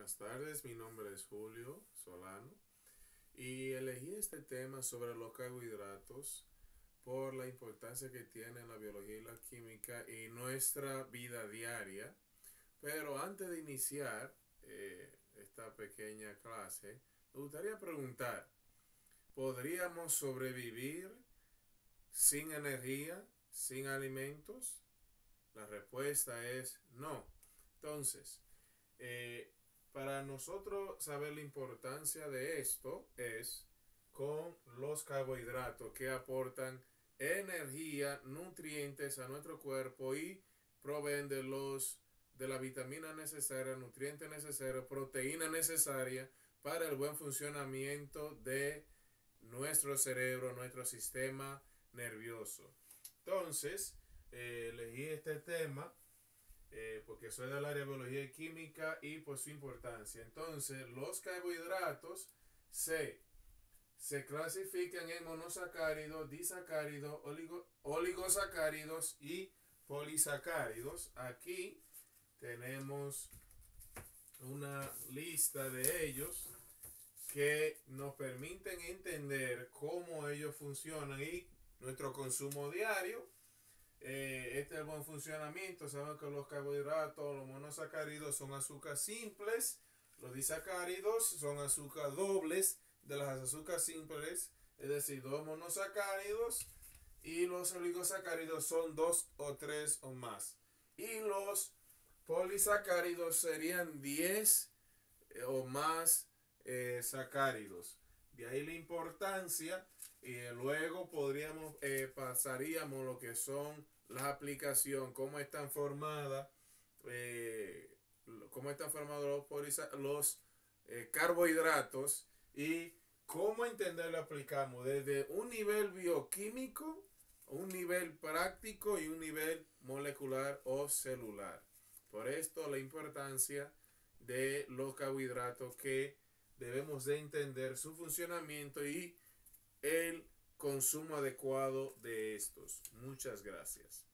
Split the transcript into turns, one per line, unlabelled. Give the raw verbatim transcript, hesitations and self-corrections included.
buenas tardes. Mi nombre es Julio Solano y elegí este tema sobre los carbohidratos por la importancia que tiene la biología y la química y nuestra vida diaria. Pero antes de iniciar eh, esta pequeña clase, me gustaría preguntar, ¿podríamos sobrevivir sin energía, sin alimentos? La respuesta es no. Entonces, eh, para nosotros saber la importancia de esto es con los carbohidratos que aportan energía, nutrientes a nuestro cuerpo y proveen de los de la vitamina necesaria, nutrientes necesarios, proteína necesaria para el buen funcionamiento de nuestro cerebro, nuestro sistema nervioso. Entonces, eh, elegí este tema eh, porque soy del área de biología y química y por su importancia. Entonces, los carbohidratos se, se clasifican en monosacáridos, disacáridos, oligo, oligosacáridos y polisacáridos. Aquí tenemos una lista de ellos que nos permiten entender cómo ellos funcionan y nuestro consumo diario. Eh, este es el buen funcionamiento. Saben que los carbohidratos, los monosacáridos son azúcares simples, los disacáridos son azúcares dobles de las azúcares simples, es decir, dos monosacáridos, y los oligosacáridos son dos o tres o más. Y los polisacáridos serían diez eh, o más eh, sacáridos. De ahí la importancia. Y luego podríamos, eh, pasaríamos lo que son la aplicación, cómo están formadas, eh, cómo están formados los, los eh, carbohidratos y cómo entenderlo aplicamos desde un nivel bioquímico, un nivel práctico y un nivel molecular o celular. Por esto la importancia de los carbohidratos, que debemos de entender su funcionamiento y el consumo adecuado de estos. Muchas gracias.